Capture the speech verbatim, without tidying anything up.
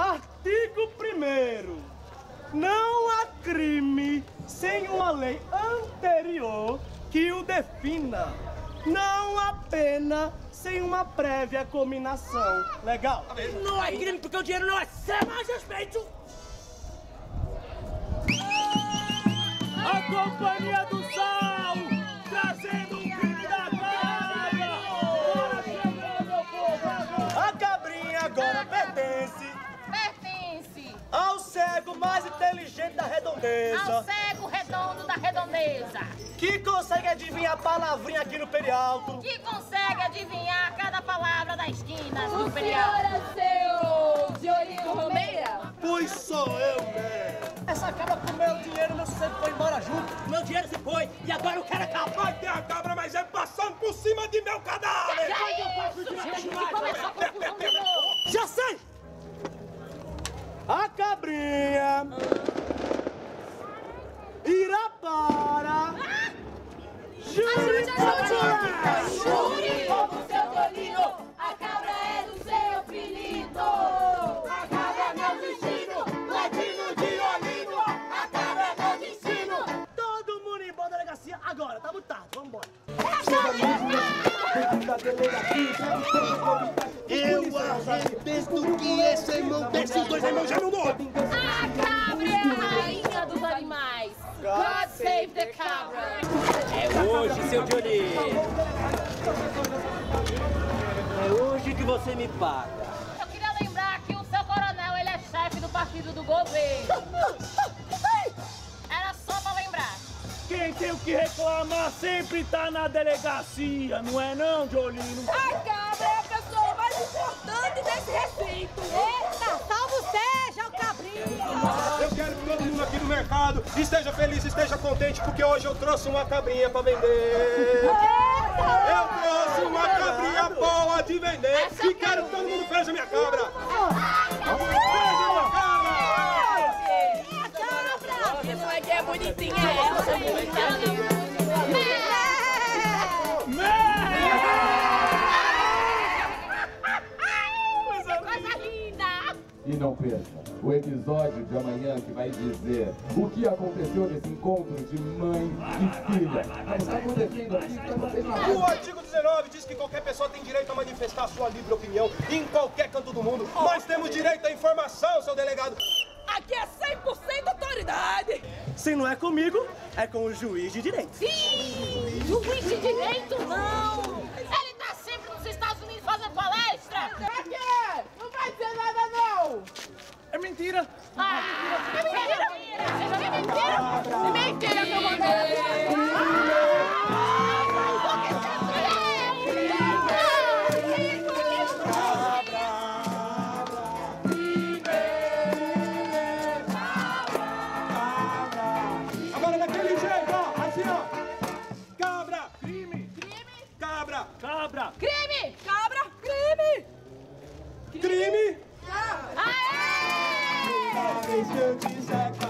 Artigo primeiro. Não há crime sem uma lei anterior que o defina. Não há pena sem uma prévia cominação. Legal? Não é crime porque o dinheiro não é seu, mais respeito. A Companhia do Sal, trazendo um crime da cabra. Bora chegar, meu povo. A cabrinha agora pertence. Pertence Ao cego mais inteligente da redondeza. ao cego redondo da redondeza, Que consegue adivinhar a palavrinha aqui no Perialto. que consegue adivinhar cada palavra da esquina do O Imperial. senhor é seu Diolinho Romeira? Pois sou eu, né? Essa cabra comeu o dinheiro, meu sossego foi embora junto. Meu dinheiro se foi e agora o cara acaba. Vai ter a cabra, mas é passando por cima de meu cadáver! Começou a confusão de novo. Já sei! A cabrinha irá para... Ajude, ajude! Jure como seu Diolinho, a cabra é do seu filhito! A cabra é meu destino, latino Diolinho, a cabra é meu destino! Todo mundo ir embora da delegacia agora, tá muito tarde, vamos embora. Eu arrebento que esse irmão desses dois irmãos já não dou! A cabra é a rainha dos animais! God save the cabra! É hoje, seu Johnny. É hoje que você me paga. Eu queria lembrar que o seu coronel, ele é chefe do partido do governo. Era só pra lembrar. Quem tem o que reclamar sempre tá na delegacia, não é não, Jolino? A cabra é a pessoa mais importante desse recinto! Eita, salvo seja o cabrinho! Eu quero que todo mundo aqui no mercado esteja feliz, esteja contente, porque hoje eu trouxe uma cabrinha pra vender. Eu trouxe uma cabrinha boa de vender e quero que todo mundo veja minha cabra. Veja minha cabra! Que não é que é bonitinha ela, Coisa linda! E não perca o episódio de amanhã que vai dizer o que aconteceu nesse encontro de mãe e filha. Está acontecendo aqui para vocês na O artigo dezenove diz que qualquer pessoa tem direito a manifestar sua livre opinião em qualquer canto do mundo. Nós temos direito à informação, seu delegado. aqui é cem por cento autoridade! Se não é comigo, é com o juiz de direito. Ih, juiz de direito não! Ele tá sempre nos Estados Unidos fazendo palestra! Pra quê? Não vai dizer nada não! É mentira! Ah, é mentira! É mentira! É mentira que eu vou Agora daquele jeito, ó, assim, ó. Cabra! Crime! Crime! Cabra! Cabra! Crime! Cabra, crime! Crime! Aê! Toda vez que eu disser